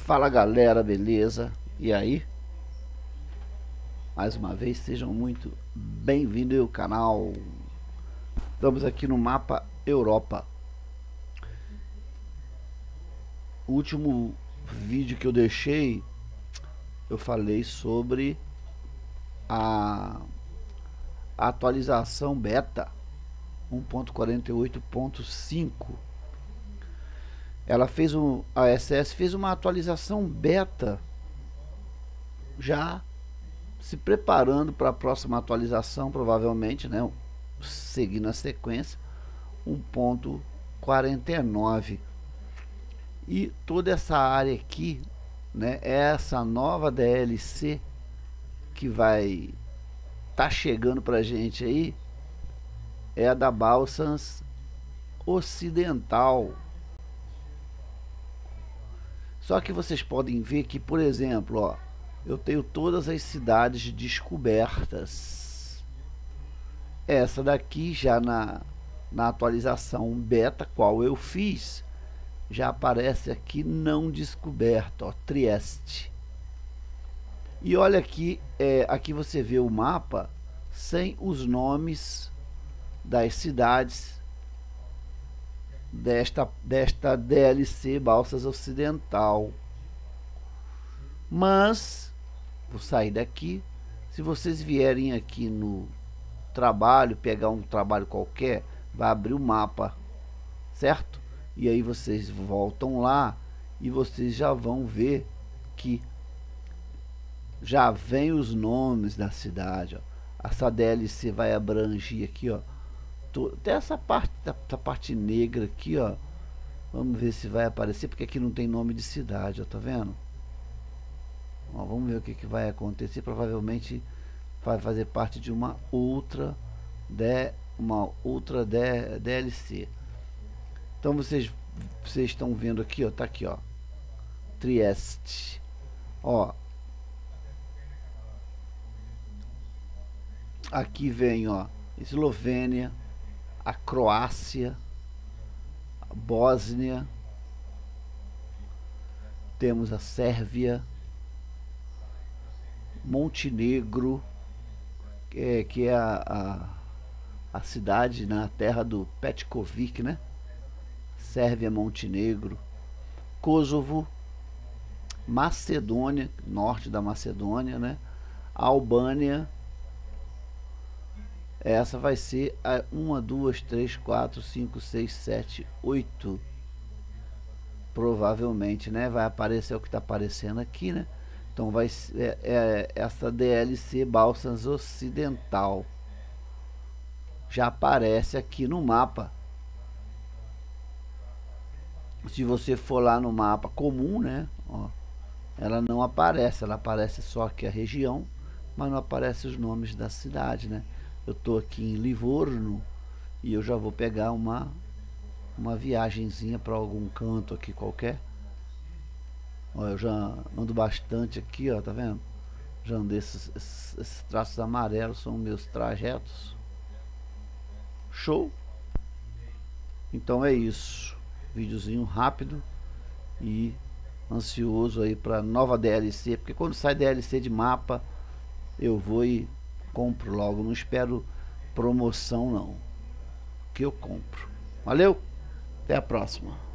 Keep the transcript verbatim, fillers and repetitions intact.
Fala galera, beleza? E aí? Mais uma vez, sejam muito bem-vindos ao canal. Estamos aqui no mapa Europa. O último vídeo que eu deixei, eu falei sobre a atualização beta um ponto quarenta e oito ponto cinco. Ela fez um, a S S fez uma atualização beta, já se preparando para a próxima atualização, provavelmente, né, seguindo a sequência um ponto quarenta e nove. E toda essa área aqui, né, é essa nova D L C que vai tá chegando pra gente aí, é a da Balsas Ocidental. Só que vocês podem ver que, por exemplo, ó, eu tenho todas as cidades descobertas. Essa daqui já na, na atualização beta, qual eu fiz, já aparece aqui não descoberta, ó, Trieste. E olha aqui, é, aqui você vê o mapa sem os nomes das cidades desta, desta D L C Balsas Ocidental. Mas vou sair daqui. Se vocês vierem aqui no trabalho, pegar um trabalho qualquer, vai abrir o mapa, certo? E aí vocês voltam lá e vocês já vão ver que já vem os nomes da cidade, ó. Essa D L C vai abranger aqui, ó, até essa parte, essa parte negra aqui, ó. Vamos ver se vai aparecer, porque aqui não tem nome de cidade, ó, tá vendo? Ó, vamos ver o que, que vai acontecer. Provavelmente vai fazer parte de uma outra de uma outra D, D L C. Então vocês vocês estão vendo aqui, ó, tá aqui, ó, Trieste, ó. Aqui vem, ó, Eslovênia, a Croácia, a Bósnia, temos a Sérvia, Montenegro, que é, que é a, a, a cidade na terra do Petkovic, né? Sérvia, Montenegro, Kosovo, Macedônia, norte da Macedônia, né? Albânia. Essa vai ser a uma, duas, três, quatro, cinco, seis, sete, oito. Provavelmente, né? Vai aparecer o que está aparecendo aqui, né? Então vai ser é, é, essa D L C Balsas Ocidental. Já aparece aqui no mapa. Se você for lá no mapa comum, né? Ó, ela não aparece, ela aparece só aqui a região, mas não aparece os nomes da cidade, né? Eu tô aqui em Livorno e eu já vou pegar uma uma viagenzinha para algum canto aqui qualquer. Ó, eu já ando bastante aqui, ó, tá vendo? Já andei, esses, esses, esses traços amarelos são meus trajetos. Show? Então é isso. Videozinho rápido e ansioso aí para nova D L C, porque quando sai D L C de mapa eu vou e compro logo, não espero promoção não, que eu compro. Valeu, até a próxima.